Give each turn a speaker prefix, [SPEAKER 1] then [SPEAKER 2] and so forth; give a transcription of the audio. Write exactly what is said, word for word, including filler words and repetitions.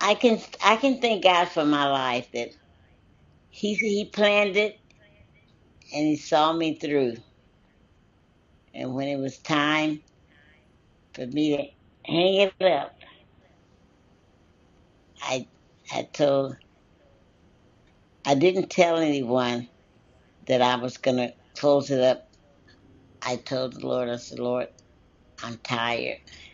[SPEAKER 1] I can I can thank God for my life that He He planned it and He saw me through. And when it was time for me to hang it up, I I told I didn't tell anyone that I was gonna close it up. I told the Lord, I said, Lord, I'm tired.